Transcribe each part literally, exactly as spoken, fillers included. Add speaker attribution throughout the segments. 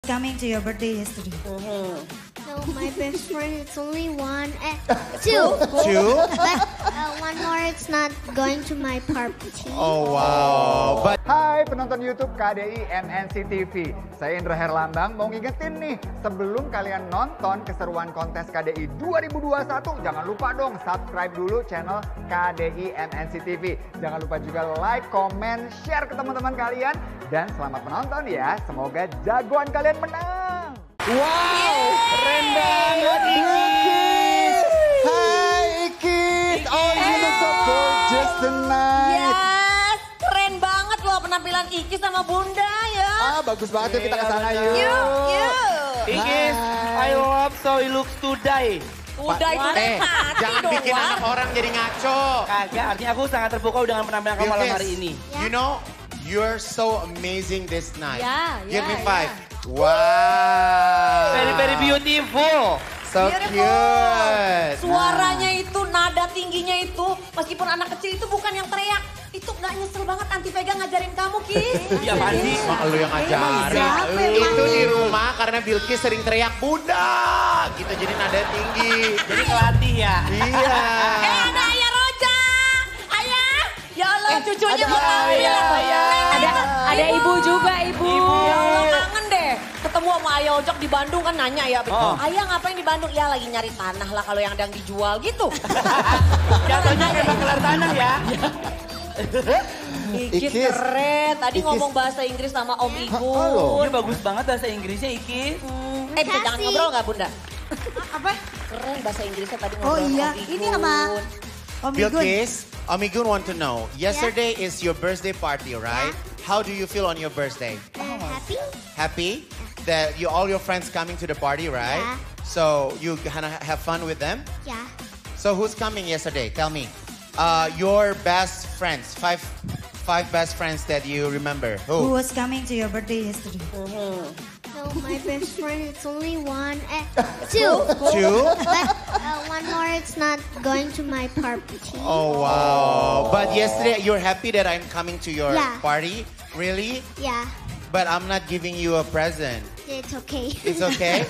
Speaker 1: Coming to your birthday yesterday.
Speaker 2: Mm-hmm.
Speaker 3: No, my best friend, it's only one, eh, two.
Speaker 2: Two?
Speaker 3: But uh, one more, it's not going to my party.
Speaker 2: Oh wow. But
Speaker 4: Hai penonton YouTube K D I M N C T V. Saya Indra Herlambang mau ngingetin nih, sebelum kalian nonton keseruan kontes K D I dua ribu dua puluh satu, jangan lupa dong subscribe dulu channel K D I M N C T V. Jangan lupa juga like, comment, share ke teman-teman kalian. Dan selamat menonton ya, semoga jagoan kalian menang.
Speaker 2: wow, keren banget Ikis. Hai Ikis. Oh, you look so gorgeous tonight.
Speaker 5: Yes, keren banget loh penampilan Ikis sama Bunda ya.
Speaker 4: Ah, bagus banget yuk kita ke sana yuk.
Speaker 5: Yuk, yuk.
Speaker 6: Ikis, I love so he looks to die.
Speaker 5: Udah itu
Speaker 2: Eh,
Speaker 5: mati
Speaker 2: jangan
Speaker 5: dong,
Speaker 2: bikin
Speaker 5: War.
Speaker 2: anak orang jadi ngaco.
Speaker 6: Kagak, artinya aku sangat terpukau dengan penampilan kamu malam
Speaker 2: Bilkis,
Speaker 6: hari ini.
Speaker 2: You know, you're so amazing this night.
Speaker 5: Yeah,
Speaker 2: Give
Speaker 5: yeah,
Speaker 2: me five.
Speaker 5: yeah.
Speaker 2: Wow.
Speaker 6: Very very beautiful.
Speaker 2: So
Speaker 5: Beautiful.
Speaker 2: cute.
Speaker 5: Suaranya itu, nada tingginya itu, meskipun anak kecil itu bukan yang teriak. Itu gak nyesel banget Anti Vega ngajarin kamu, Kis.
Speaker 6: Iya pasti.
Speaker 2: Mak lu yang ngajarin.
Speaker 1: siapa emang
Speaker 2: Itu di
Speaker 1: nih?
Speaker 2: rumah karena Bilkis sering teriak Bunda gitu jadi nada tinggi.
Speaker 6: Jadi kelatih ya.
Speaker 2: Iya.
Speaker 5: Eh ada Ayah Roja. Ayah. Ya Allah cucunya mau
Speaker 6: Ayah,
Speaker 5: tampil.
Speaker 6: Ayah.
Speaker 5: Ada,
Speaker 7: Ada ibu juga, ibu.
Speaker 6: Ibu.
Speaker 5: Ya Allah kangen deh. Ketemu sama Ayah Ojok di Bandung kan nanya ya.
Speaker 6: Oh.
Speaker 5: Ayah ngapain di Bandung? Ya lagi nyari tanah lah kalau yang ada yang dijual gitu.
Speaker 6: Jatuhnya kayak bakalan tanah ya.
Speaker 5: Ikis
Speaker 2: Ikis.
Speaker 5: keren. Tadi
Speaker 2: Ikis.
Speaker 5: ngomong bahasa Inggris sama Om Igun.
Speaker 2: halo.
Speaker 6: Ini bagus banget bahasa Inggrisnya Ikis.
Speaker 5: Hmm, Eh bisa jangan
Speaker 3: Makasih.
Speaker 5: ngobrol gak Bunda?
Speaker 1: Apa?
Speaker 5: Keren bahasa Inggrisnya tadi
Speaker 1: Oh
Speaker 5: ngobrol
Speaker 1: iya,
Speaker 5: Om Igun.
Speaker 1: ini sama Om Igun.
Speaker 2: Bilkis, Omigun want to know. Yesterday is your birthday party, right? How do you feel on your birthday?
Speaker 3: Uh, happy?
Speaker 2: Happy that you all your friends coming to the party, right?
Speaker 3: Yeah.
Speaker 2: So you gonna have fun with them?
Speaker 3: Yeah.
Speaker 2: So who's coming yesterday? Tell me. Uh, your best friends, five, five best friends that you remember.
Speaker 1: Who
Speaker 2: Who?
Speaker 1: was coming to your birthday yesterday?
Speaker 3: No, my best friend, it's only one, eh, two.
Speaker 2: Two?
Speaker 3: But uh, one more, it's not going to my party.
Speaker 2: Oh wow! But yesterday you're happy that I'm coming to your
Speaker 3: Yeah.
Speaker 2: party, really?
Speaker 3: Yeah,
Speaker 2: But I'm not giving you a present.
Speaker 3: it's okay.
Speaker 2: It's okay?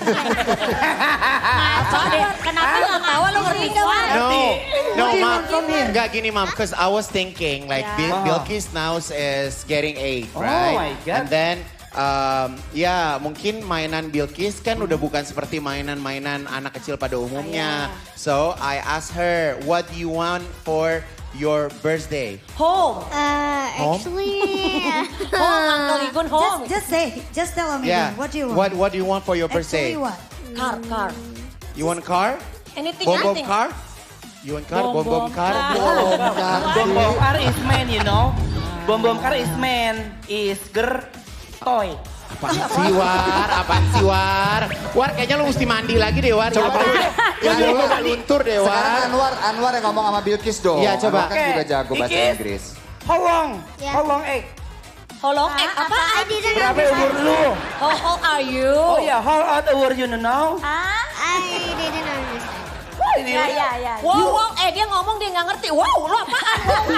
Speaker 5: Kenapa lu ketawa lu ngerti gak? War?
Speaker 2: No, no,
Speaker 1: Come
Speaker 2: mom.
Speaker 1: here, come here.
Speaker 2: Enggak gini, mom. Because I was thinking, like, Bil
Speaker 6: Yeah.
Speaker 2: Bilkis now is getting eight,
Speaker 6: Oh
Speaker 2: right?
Speaker 6: my God.
Speaker 2: And then, um, ya mungkin mainan Bilkis kan udah bukan seperti mainan-mainan anak kecil pada umumnya. So I asked her, what do you want for your birthday?
Speaker 5: Home.
Speaker 3: Uh,
Speaker 2: Home?
Speaker 3: actually,
Speaker 5: Home, Uncle Igun, home.
Speaker 1: Just, just say, just tell Om Igun.
Speaker 2: Yeah.
Speaker 1: What do you want?
Speaker 2: What What do you want for your birthday?
Speaker 1: Actually what?
Speaker 5: Car, car.
Speaker 2: You want a car?
Speaker 5: Anything,
Speaker 2: Bom bom
Speaker 5: anything.
Speaker 2: car? You want car? Bom bom
Speaker 5: Bom-bom
Speaker 2: car?
Speaker 5: car.
Speaker 2: Bom car.
Speaker 6: Bom bom car is man, you know. Bom bom car is man, is girl toy.
Speaker 2: Apaan sih, War? Apaan sih, War? War, kayaknya lu mesti mandi lagi deh, War. Coba ya, lu udah luntur deh,
Speaker 4: Sekarang
Speaker 2: War.
Speaker 4: Anwar, Anwar yang ngomong sama Bilkis dong.
Speaker 2: Iya, coba.
Speaker 4: Anwar kan juga jago bahasa
Speaker 6: Ikis.
Speaker 4: Inggris.
Speaker 6: How long?
Speaker 3: Yeah.
Speaker 6: How long egg?
Speaker 5: Holong eh apa?
Speaker 3: I didn't
Speaker 6: Berapa umur
Speaker 3: understand.
Speaker 6: lu?
Speaker 5: How old are you?
Speaker 6: Oh ya, how old were you now?
Speaker 3: I didn't understand.
Speaker 7: Ya, ya, ya.
Speaker 5: Wow, wow, eh dia ngomong dia nggak ngerti. Wow, lu apaan?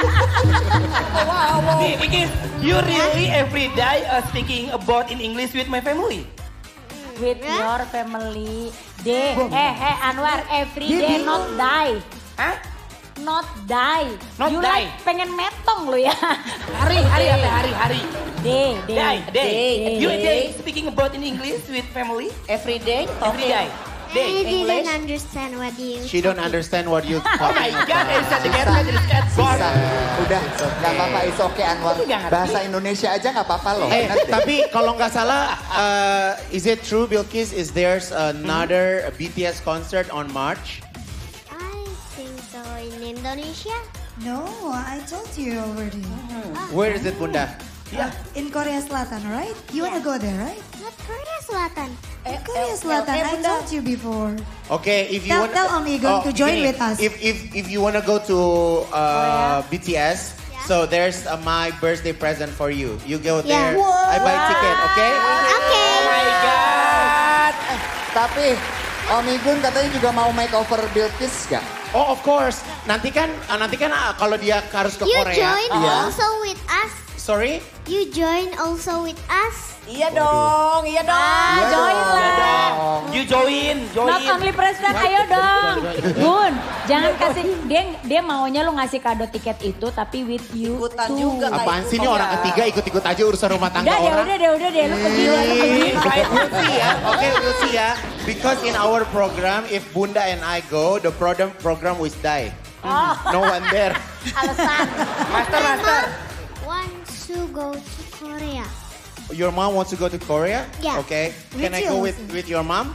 Speaker 5: Wow, wow, wow.
Speaker 6: Nih, Ikis, you really every day uh, speaking about in English with my family?
Speaker 7: With your family. Day. Eh, eh, Anwar, every day not die.
Speaker 6: Hah?
Speaker 7: Not die.
Speaker 6: Not
Speaker 7: you
Speaker 6: die.
Speaker 7: like pengen metong lu ya.
Speaker 6: Hari, hari apa? Hari, hari.
Speaker 7: Day, day.
Speaker 6: Day, day.
Speaker 5: Day.
Speaker 6: You day speaking about in English with family?
Speaker 5: Every day,
Speaker 6: Every day. Day.
Speaker 3: I didn't
Speaker 5: English?
Speaker 3: understand what you.
Speaker 2: She don't understand what you
Speaker 6: Oh my
Speaker 2: talking
Speaker 6: God,
Speaker 2: about.
Speaker 6: it's a together, it's a bar.
Speaker 4: Bisa. Udah, nggak apa-apa, it's okay Anwar.
Speaker 6: Aku nggak ngerti.
Speaker 4: Bahasa Indonesia aja nggak apa-apa loh.
Speaker 2: Eh,
Speaker 4: Bener deh.
Speaker 2: tapi kalau nggak salah, uh, is it true, Bilkis, is there's another B T S concert on March?
Speaker 3: I think so in Indonesia.
Speaker 1: No, I told you already.
Speaker 2: Where is it, Bunda?
Speaker 1: Uh, in Korea Selatan, right? You wanna go there, right?
Speaker 3: Not Korea Selatan.
Speaker 5: Eh,
Speaker 1: Korea
Speaker 5: eh,
Speaker 1: Selatan,
Speaker 5: eh,
Speaker 1: I
Speaker 5: Bunda.
Speaker 1: told you before.
Speaker 2: Okay, if you
Speaker 1: Tell-
Speaker 2: want,
Speaker 1: tell Om Igun to join with us.
Speaker 2: If if if you wanna go to uh, B T S,
Speaker 3: Yeah.
Speaker 2: so there's uh, my birthday present for you. You go
Speaker 3: Yeah.
Speaker 2: there, I buy ticket, okay?
Speaker 3: Okay.
Speaker 6: Oh my God.
Speaker 4: Tapi Om Igun katanya juga mau makeover Bilkis nggak?
Speaker 2: Oh, of course. Nanti kan, uh, nanti kan uh, kalau dia harus ke
Speaker 3: You
Speaker 2: Korea.
Speaker 3: join
Speaker 2: Iya.
Speaker 3: also with us.
Speaker 2: Sorry?
Speaker 3: You join also with us?
Speaker 5: Iya dong, iya dong.
Speaker 7: Ah, join lah.
Speaker 6: You join, join.
Speaker 7: Not only president, ayo dong. Bun, jangan kasih, dia dia maunya lu ngasih kado tiket itu tapi with you
Speaker 5: Ikutan
Speaker 7: too.
Speaker 5: juga.
Speaker 2: Apaan sih ini orang ketiga ikut-ikut aja urusan rumah tangga
Speaker 7: Udah deh,
Speaker 2: orang.
Speaker 7: udah deh, udah deh, lu pergi, lu pergi.
Speaker 2: Right, we'll see ya. Okay, we'll see ya. Because in our program, if Bunda and I go, the program program will die. No one there.
Speaker 7: Alasan.
Speaker 6: Master, master.
Speaker 3: Wants to go to Korea.
Speaker 2: Your mom wants to go to Korea?
Speaker 3: Yeah.
Speaker 2: Okay. Can
Speaker 1: With
Speaker 2: I
Speaker 1: you
Speaker 2: go with,
Speaker 1: also.
Speaker 2: with your mom?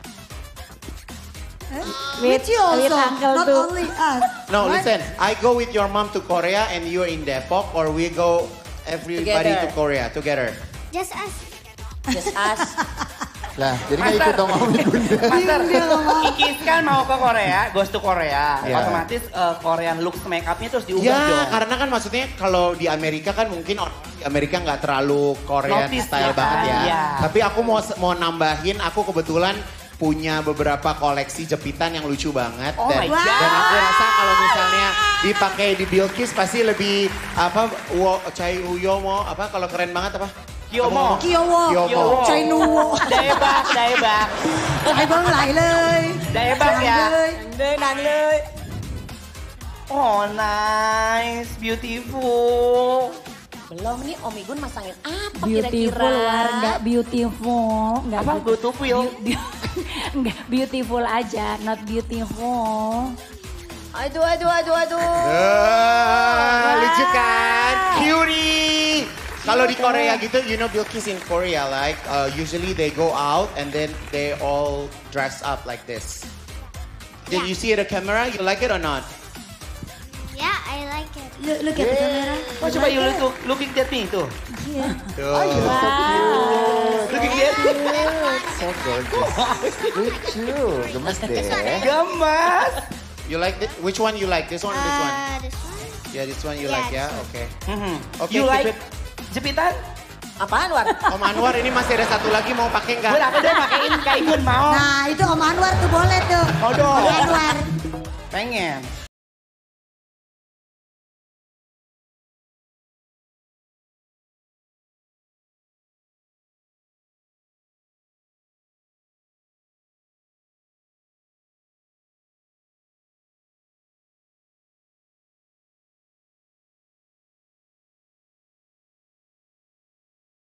Speaker 1: With you
Speaker 7: with
Speaker 1: also,
Speaker 7: uncle
Speaker 1: not
Speaker 7: too.
Speaker 1: only us.
Speaker 2: No,
Speaker 1: right?
Speaker 2: listen. I go with your mom to Korea and you're in Depok, or we go everybody
Speaker 5: Together.
Speaker 2: to Korea together.
Speaker 3: Just us.
Speaker 5: Just us.
Speaker 4: Lah, jadi nggak ikut dong Om Bunda.
Speaker 6: Master, Kikis kan mau ke Korea, goes to Korea.
Speaker 2: Ya.
Speaker 6: Otomatis uh, Korean looks make up-nya terus diubah
Speaker 2: Ya,
Speaker 6: dong.
Speaker 2: karena kan maksudnya kalau di Amerika kan mungkin orang di Amerika nggak terlalu Korean
Speaker 6: Notice
Speaker 2: style
Speaker 6: ya
Speaker 2: banget
Speaker 6: kan?
Speaker 2: ya.
Speaker 6: Iya.
Speaker 2: Tapi aku mau mau nambahin, aku kebetulan punya beberapa koleksi jepitan yang lucu banget.
Speaker 6: Oh
Speaker 2: dan,
Speaker 6: my God.
Speaker 2: dan aku rasa kalau misalnya dipakai di Bilkis pasti lebih apa, wo, cai uyomo, apa kalau keren banget apa?
Speaker 6: Kyomo.
Speaker 1: Kyowo.
Speaker 2: Kyomo.
Speaker 1: ใจนัว
Speaker 6: Daebak, daebak.
Speaker 1: ใจเบิ้งไหลเลย
Speaker 6: Daebak ya.
Speaker 1: เลย
Speaker 5: Deh, nangเลย.
Speaker 6: Oh nice, beautiful.
Speaker 5: Belum nih Om Igun masangin apa
Speaker 7: Beautiful,
Speaker 5: kira-kira?
Speaker 7: War, enggak beautiful. Enggak
Speaker 6: Apa beautiful?
Speaker 7: Enggak beautiful aja, not beautiful.
Speaker 5: Aduh, aduh, aduh, aduh.
Speaker 2: Ah, lucu kan? Cutie. Kalau di Korea gitu, you know Bilkis in Korea, like uh, usually they go out and then they all dress up like this. Did
Speaker 3: Yeah.
Speaker 2: you see the camera? You like it or not?
Speaker 3: Yeah, I like it.
Speaker 1: Look, look at the camera.
Speaker 6: Oh coba you look, looking at me tuh.
Speaker 2: Tuh.
Speaker 6: Looking at me.
Speaker 4: So gorgeous. Lucu, gemes deh.
Speaker 6: Gemas.
Speaker 2: You like it? Which one you like? This one or this one?
Speaker 3: Uh, this one?
Speaker 2: Yeah, this one you
Speaker 3: Yeah,
Speaker 2: like ya?
Speaker 3: this one.
Speaker 2: Okay.
Speaker 6: Mhm.
Speaker 2: Oke,
Speaker 6: You
Speaker 2: keep
Speaker 6: like
Speaker 2: it.
Speaker 6: jepitan?
Speaker 5: Apaan, War?
Speaker 2: Om Anwar ini masih ada satu lagi mau pakai nggak?
Speaker 6: Gue aku deh pakein kayak Igun mau.
Speaker 1: Nah itu Om Anwar tuh boleh tuh.
Speaker 6: Mau dong.
Speaker 1: Om Anwar.
Speaker 6: Pengen.